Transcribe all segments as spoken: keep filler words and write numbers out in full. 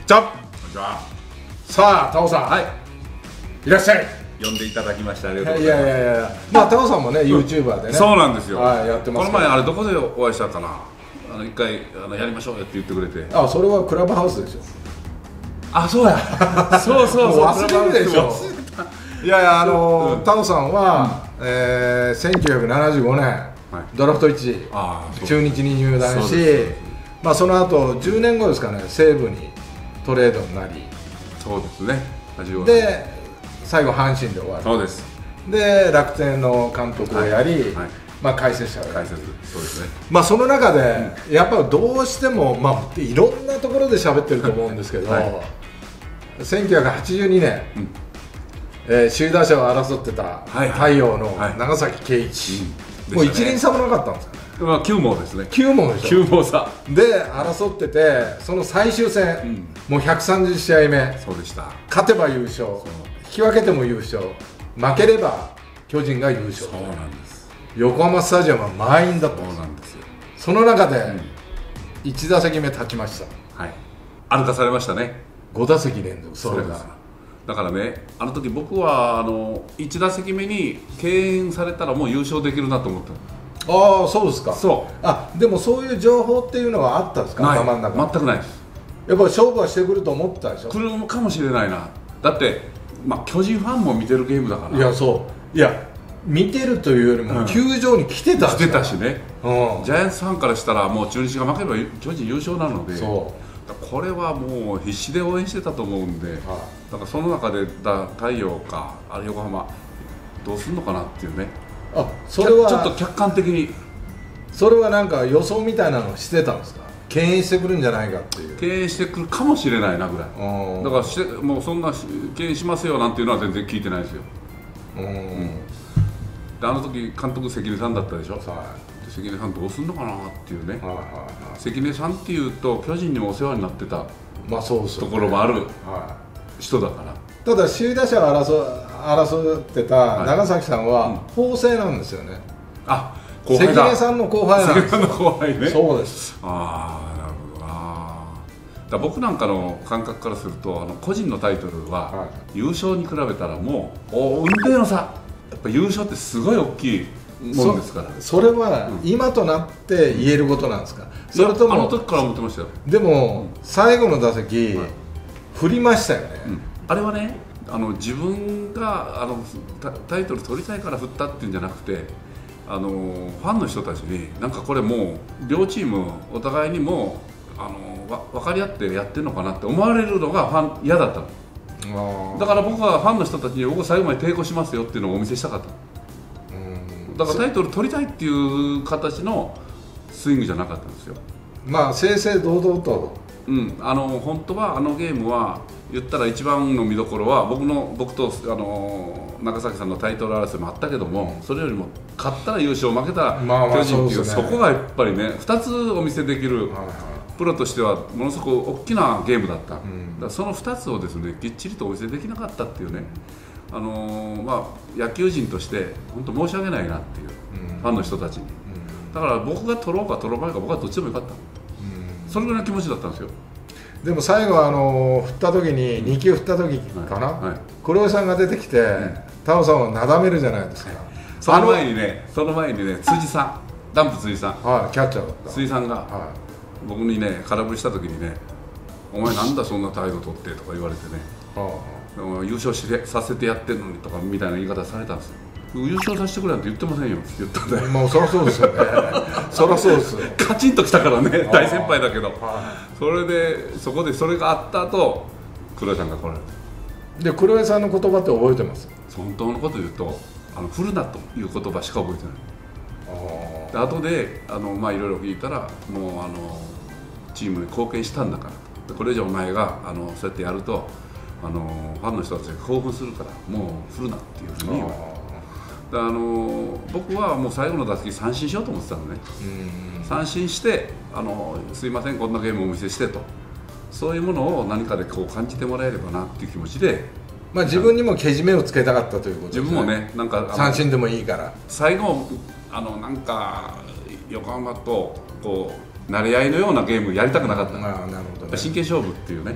じゃあ、 こんにちは。 さあ、タオさん、 はい。 いらっしゃい。 呼んでいただきましてありがとうごいざいます。 やいやいや、まあタオさんもね、ユーチューバーでね。 そうなんですよ。 はい、やってますこの前あれどこでお会いしたかな。あの一回あのやりましょうよって言ってくれて。 あ、それはクラブハウスでしょ。 あ、そうや。そうそうそう。 忘れるでしょ。いやいや、あのタオさんはえせんきゅうひゃくななじゅうごねんドラフトいちい中日に入団し、まあその後じゅうねんごですかね、西武にトレードになり、 そうですね。 で最後阪神で終わる。 そうです。 で楽天の監督をやり、まあ解説者をやる。 そうですね。 まあその中でやっぱりどうしてもまあいろんなところで喋ってると思うんですけど、せんきゅうひゃくはちじゅうにねん、えー、首位打者を争ってた太陽の長崎圭一、もう一輪差もなかったんですかね。 まあきゅうもうですね。 きゅうもうでしょ。 きゅうもう差で争ってて、その最終戦、うん、もうひゃくさんじゅうしあいめ、 そうでした。 勝てば優勝、引き分けても優勝、負ければ巨人が優勝。 そうなんです。 横浜スタジアムは満員だったんです。 そうなんですよ。 その中でいち打席目立ちました。 はい。歩かされましたね。 ご打席連続。それがだからね、あの時僕はあのいち打席目に敬遠されたらもう優勝できるなと思った。 ああ、そうですか。 そう。 あ、でもそういう情報っていうのはあったんですか。 ない、 頭の中。 全くないです。 やっぱり勝負はしてくると思ったでしょ。 来るかもしれないな。だってまあ巨人ファンも見てるゲームだから。 いや、そういや見てるというよりも、うん、球場に来てた来てたしね、 うん、 ジャイアンツファンからしたらもう中日が負ければ巨人優勝なので、 そうこれはもう必死で応援してたと思うんで、はい、だからその中でだ太陽かあれ横浜どうすんのかなっていうね。 あ、それはちょっと客観的にそれはなんか予想みたいなのをしてたんですか。敬遠してくるんじゃないかっていう。 敬遠してくるかもしれないなぐらい。だからしてもうそんな敬遠しますよなんていうのは全然聞いてないですよ。うん、であの時監督関根さんだったでしょ。はい、関根さんどうすんのかなっていうね。はいはいはい、関根さんっていうと巨人にもお世話になってた、まあそうですよね、ところもある人だから。 ただ首位打者を争争ってた長崎さんは法政なんですよね。 あ、 関根さんの後輩なんですよ。 関根さんの後輩ね。 そうです。 ああ、なるほどな。だ僕なんかの感覚からすると、あの個人のタイトルは優勝に比べたらもう運命の差、やっぱ優勝ってすごい大きいもんですから。 そ, それは今となって言えることなんですか。それともあの時から思ってましたよ。 でも最後の打席、うん、振りましたよね、 うん、あれはね、あの自分があのタイトル取りたいから振ったっていうんじゃなくて、あのファンの人たちになんかこれもう両チームお互いにもあのわ分かり合ってやってるのかなって思われるのがファン嫌だったの。だから僕はファンの人たちに僕最後まで抵抗しますよっていうのをお見せしたかった。だからタイトル取りたいっていう形のスイングじゃなかったんですよ。 まあ正々堂々と、 うん、あの本当はあのゲームは言ったら一番の見どころは僕の僕とあの長崎さんのタイトル争いもあったけども、それよりも勝ったら優勝負けたら巨人っていう、そこがやっぱりねふたつお見せできる、プロとしてはものすごく大きなゲームだった、うん、だからそのふたつをですねきっちりとお見せできなかったっていうね、あのー、まあ野球人として本当申し訳ないなっていう、うん、ファンの人たちに、うん、だから僕が取ろうか取ろうまいか僕はどっちでもよかった、うん、それぐらいの気持ちだったんですよ。 でも最後あの振った時ににきゅう振った時かな、はいはい、黒井さんが出てきて、うん、タオさんをなだめるじゃないですか。 その前にね、その前にね、辻さん、ダンプ辻さん、 はい、キャッチャーだった辻さんが、はい、僕にね空振りした時にね、お前なんだそんな態度取ってとか言われてね、はあ、優勝しさせてやってるのにとかみたいな言い方されたんですよ。優勝させてくれなんて言ってませんよって言ったんで、 まあそりゃそうですよね。そりゃそうですよ。 カチンときたからね、大先輩だけど、それでそこでそれがあった後、黒井さんが来られて、 で黒井さんの言葉って覚えてます？ 本当のこと言うと、あの振るなという言葉しか覚えてない。で後であのまあいろいろ聞いたら、もうあのチームに貢献したんだから、これ以上お前があのそうやってやるとあのファンの人たちが興奮するからもう振るなっていうふうに言われて。あの僕はもう最後の打席三振しようと思ってたのね。三振してあのすいませんこんなゲームをお見せしてと、そういうものを何かでこう感じてもらえればなっていう気持ちで、 まあ自分にもけじめをつけたかったということですね。 自分もね、なんか三振でもいいから最後あのなんか横浜とこう慣れ合いのようなゲームやりたくなかった。 ああ、なるほどね。 真剣勝負っていうね、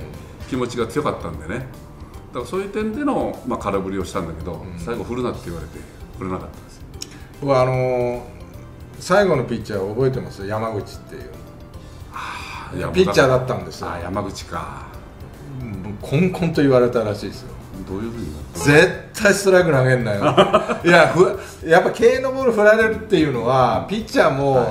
気持ちが強かったんでね、だからそういう点での、まあ、空振りをしたんだけど、うん、最後振るなって言われて振れなかったんですよ。 僕はあのー、最後のピッチャーを覚えてますよ、山口っていう、はあ、ピッチャーだったんですよ。 あ、山口か。 コンコンと言われたらしいですよ。 どういうふうに？ 絶対ストライク投げんなよいや、ふやっぱ敬遠のボール振られるっていうのはピッチャーも、はい、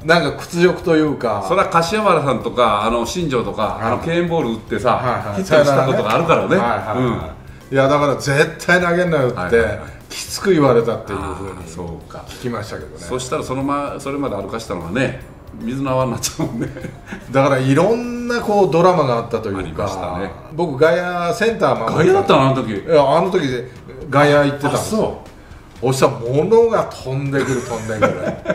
なんか屈辱というか、 それは柏原さんとかあの新庄とか、はい、あの敬遠ボール打ってさ、はいはい、ヒットしたことがあるからね。 いやだから絶対投げんなよって、はいはいはい、きつく言われたっていうふうに聞きましたけどね。 そしたらその、ま、それまで歩かしたのがね、水の泡になっちゃうもんねだからいろんなこうドラマがあったというか、ね、僕外野センター守ってた。外野だったのあの時？ いや、あの時で外野行ってたんですよ。そしたら物が飛んでくる飛んでくるだから、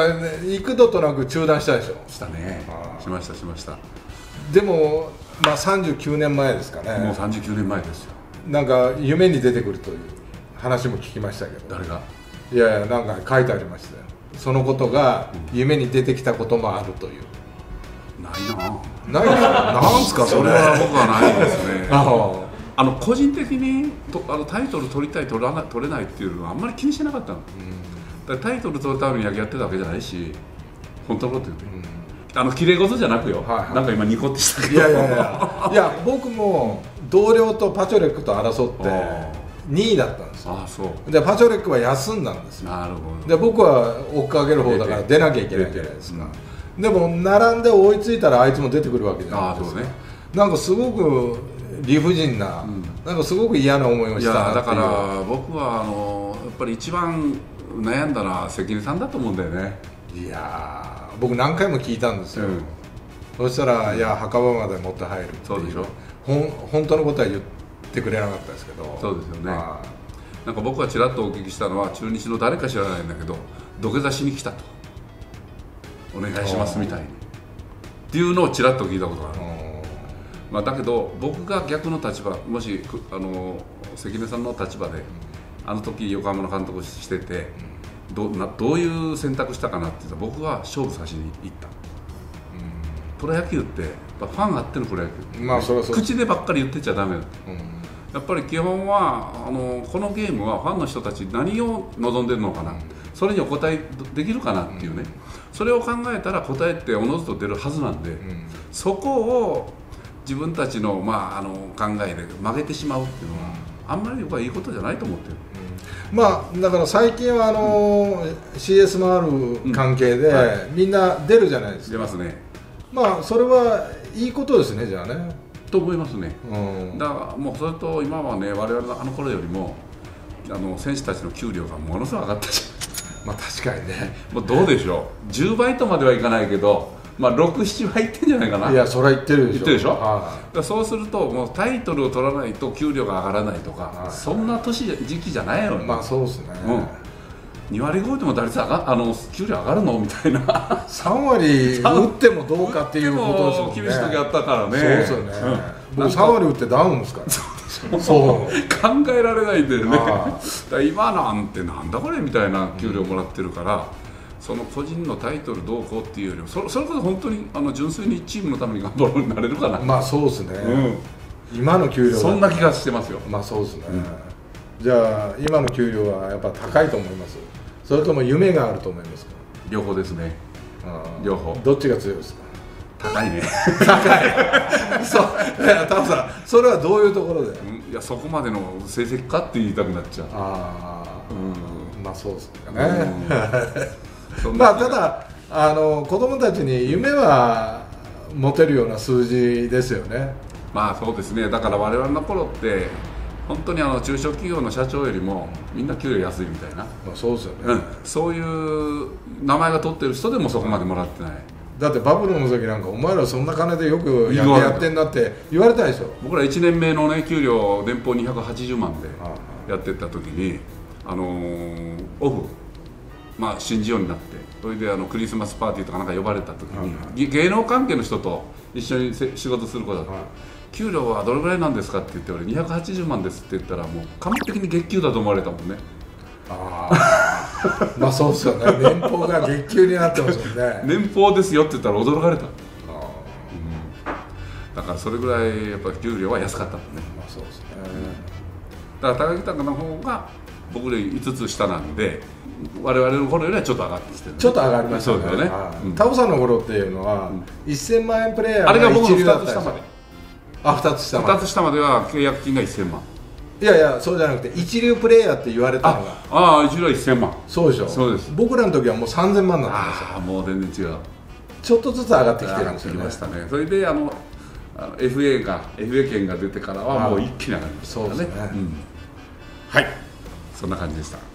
ね、幾度となく中断したでしょ。 したね。しましたしました。 でも、まあ、さんじゅうきゅうねんまえですかね。 もうさんじゅうきゅうねんまえですよ。 なんか夢に出てくるという話も聞きましたけど。 誰が？ いやいや、なんか書いてありましたよ。そのことが夢に出てきたこともあるという。 ないな。 ないですか？なんすかそれ。 それは僕はないですね。ああの個人的にとあのタイトル取りたい取らな取れないっていうのはあんまり気にしてなかったの。うん、だからタイトル取るために野球やってたわけじゃないし、本当のこと言うと、うん、あの綺麗事じゃなくよ。はいはい、なんか今ニコってしたけど。 いやいやいや。いや僕も同僚とパチョレックと争ってにいだったんですよ。 ああ、そうでパチョレックは休んだんですよ。 なるほど。 で僕は追っかける方だから出なきゃいけないじゃないですか。うん、でも並んで追いついたらあいつも出てくるわけじゃないですか。ああ、そうね。なんかすごく理不尽な、うん、なんかすごく嫌な思いをしたなっていう。 いやだから僕はあのやっぱり一番悩んだのは関根さんだと思うんだよね。 いや僕何回も聞いたんですよ。うん、そしたら、うん、いや墓場まで持って入るっていう。 そうでしょ。 ほん本当のことは言ってくれなかったですけど。 そうですよね。まあ、なんか僕がちらっとお聞きしたのは中日の誰か知らないんだけど土下座しに来たとお願いしますみたいにっていうのをちらっと聞いたことがある。まあ、だけど僕が逆の立場、もしあの関根さんの立場であの時横浜の監督してて ど, などういう選択したかなって言ったら僕は勝負さしに行った。プロ野球ってやっぱファンあってのプロ野球、まあ、それはそう口でばっかり言ってちゃダメだ、うん、やっぱり基本はあのこのゲームはファンの人たち何を望んでるのかな、うん、それにお答えできるかなっていうね、うん、それを考えたら答えっておのずと出るはずなんで、うん、そこを自分たちの、まあ、あの考えで曲げてしまうっていうのは、うん、あんまり僕はいいことじゃないと思ってる、 うん、まあだから最近はあの、うん、シーエス もある関係で、うんはい、みんな出るじゃないですか。 出ますね。 まあそれはいいことですね、じゃあね。 と思いますね、うん、だからもうそれと今はね我々のあの頃よりもあの選手たちの給料がものすごい上がったじゃんまあ確かにね。 もうどうでしょう、じゅうばいとまではいかないけどまあ、ろく、ななはいってんじゃないかな。 いやそれは言ってるでしょ。 言ってるでしょ、はい、だそうするともうタイトルを取らないと給料が上がらないとか、はい、そんな年時期じゃないよね。 まあそうですね、 うん、にわりごでも打率上があの給料上がるのみたいなさんわり打ってもどうかっていうことですもんね。 厳しい時あったからね。そうですよね、うん、僕さんわり打ってダウンですからそう考えられないんだよねだ今なんてなんだこれみたいな給料もらってるから、うん、その個人のタイトルどうこうっていうよりも そ, それこそ本当にあの純粋にチームのために頑張ろうになれるかな。 まあそうですね、うん、今の給料そんな気がしてますよ。 まあそうですね、うん、じゃあ今の給料はやっぱ高いと思います？それとも夢があると思いますか？ 両方ですね。両方。 どっちが強いですか？ 高いね高いそういやタムさんそれはどういうところで、 うん、いやそこまでの成績かって言いたくなっちゃう。 ああ、うん、まあそうですかね、うん、まあただあの子供たちに夢は持てるような数字ですよね。 まあそうですね。だから我々の頃って本当にあの中小企業の社長よりもみんな給料安いみたいな、 まあ、そうですよね、 うん、そういう名前が取ってる人でもそこまでもらってない。 だってバブルの時なんかお前らそんな金でよくやってやってんだって言われたでしょ。 僕らいちねんめのね給料年俸にひゃくはちじゅうまんでやってった時にあのー、オフまあ新人王になってそれであのクリスマスパーティーとかなんか呼ばれた時に、はい、芸能関係の人と一緒に仕事することだった、はい、給料はどれぐらいなんですかって言って俺にひゃくはちじゅうまんですって言ったらもう完璧に月給だと思われたもんね。 ああまあそうですよね。年俸が月給になってますもんね年俸ですよって言ったら驚かれた。あ、 だからそれぐらいやっぱり給料は安かったんですね。 まあそうですね。 だから高木隆の方が僕よりいつつ下なんで、我々の頃よりはちょっと上がってきてる、ね、 ちょっと上がりましたね。 そうだよね、 うん、タオさんの頃っていうのは、うん、せんまんえんプレイヤーがあれが僕のふたつ下まで。 あ、ふたつ下まで。 ふたつ下までは契約金がせんまん。 いやいや、そうじゃなくて一流プレイヤーって言われたのが、 ああ、一流はせんまん。 そうでしょ。 そうです。 僕らの時はもうさんぜんまんになってました。 ああ、もう全然違う。 ちょっとずつ上がってきてるんですよね。 上がってきましたね。それであのあの エフエー が エフエー 権が出てからはもう一気に上がりましたね。 そうですね、 うん、はい、そんな感じでした。